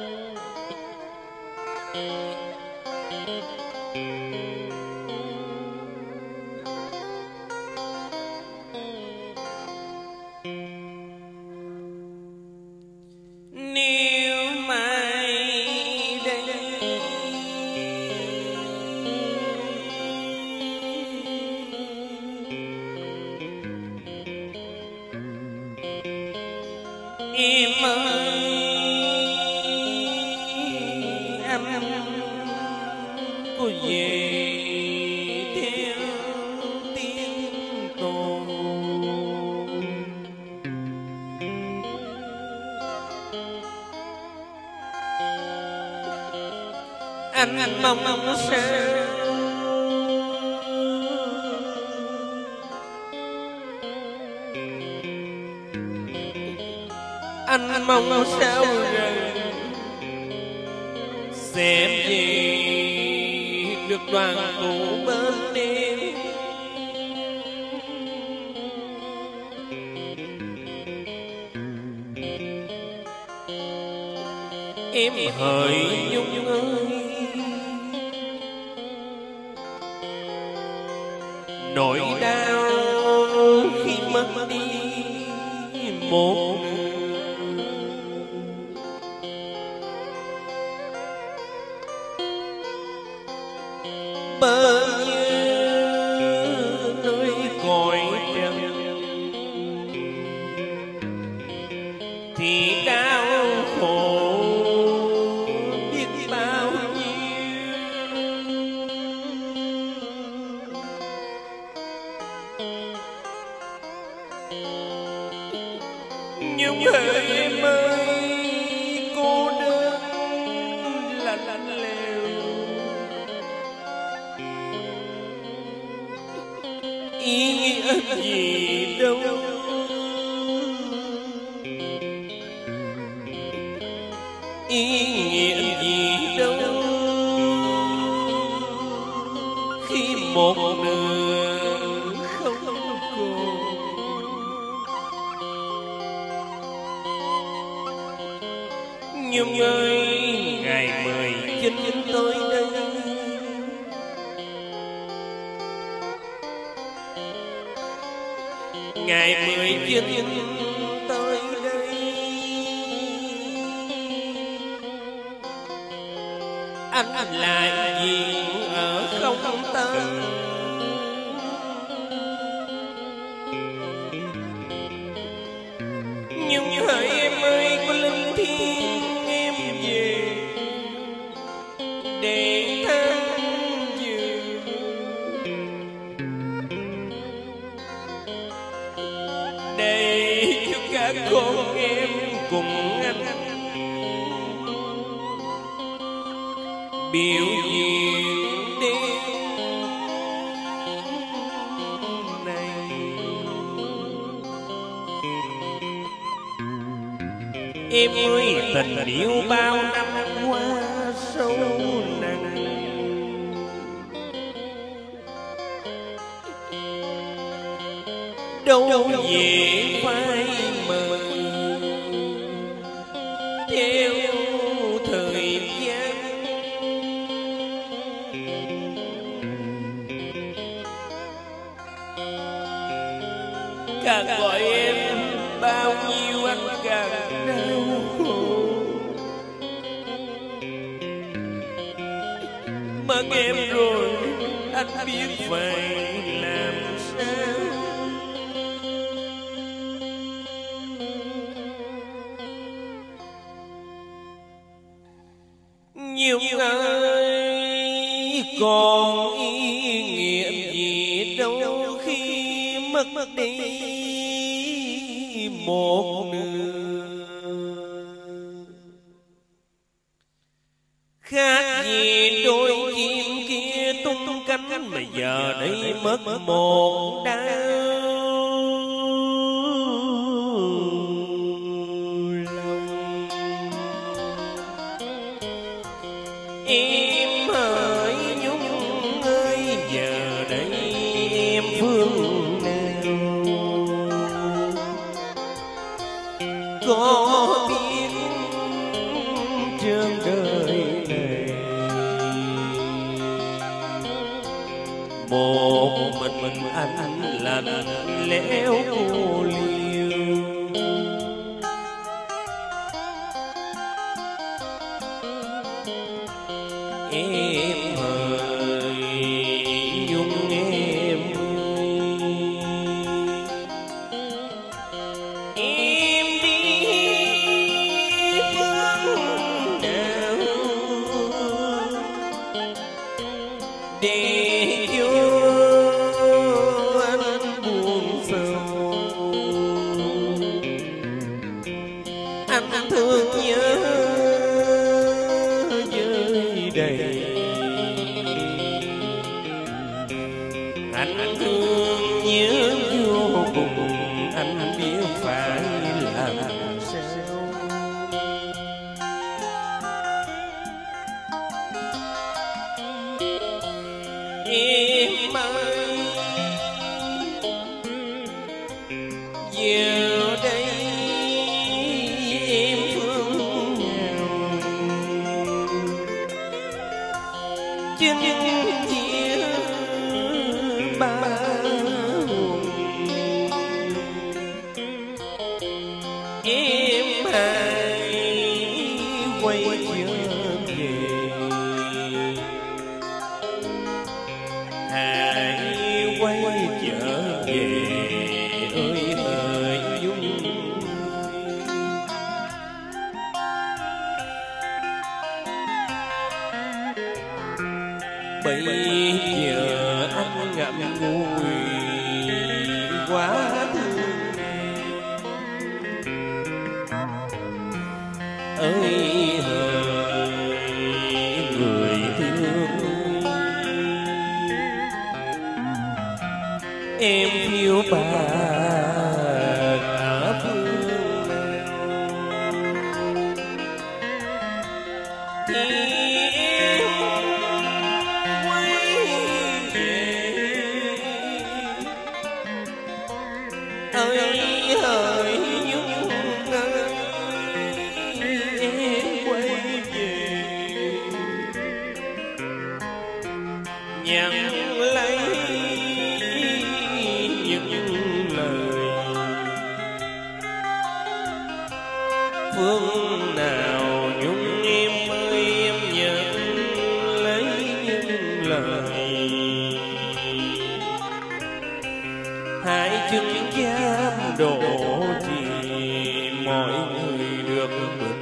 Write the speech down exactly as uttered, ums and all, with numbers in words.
Em ơi anh có về theo tiếng tồn, anh anh mong mong sao anh mong sao rằng sẽ về được đoàn tụ bên em. Em hỡi Nhung ơi, nỗi đau khi mất đi một bơ như nơi cõi trần thì đau khổ biết bao nhiêu. Nhung ơi em ơi, cô đơn lạnh lẽo ý nghĩa gì đâu, ý nghĩa gì đâu khi một nửa không còn. Nhung ơi ngày mười chín tới đây, ngày mười chín tới đây anh anh lại gì ở không tên. Nhưng hỡi em ơi có linh thiêng em về để tham dự, để cho các con em cùng anh biểu diễn đêm này. Em ơi tình yêu bao năm qua sâu nặng, đâu dễ phai mờ theo thời gian. Càng gọi em bao nhiêu anh càng đau khổ, mất em rồi anh biết phải làm sao. Nhung ơi còn ý nghĩa gì đâu khi mất đi một nửa, khác gì đôi chim kia tung cánh mà giờ đây mất một đau lòng. Em hỡi Nhung ơi giờ đây em phương nào, có biết trên đời này. Một mình mình anh lạnh lẽo cô liêu. Em ơi Nhung em ơi, em đi phương nào để cho anh buồn sầu. Anh thương nhớ với đầy, anh thương nhớ vô cùng, anh biết phải làm sao. Em ơi giờ đây em phương nào chính nghĩa ba hồn. Em hãy quay trở về, hãy quay trở về ơi hỡi Nhung. Bây giờ anh ngậm ngùi quá thương ơi hỡi người thương. Em phiêu bạt ở phương nào thì em quay về ơi hỡi Nhung ơi, em quay về nhận lấy những lời phương nào. Nhung em ơi em nhận lấy những lời, hai chứng giam độ thì mọi người được bình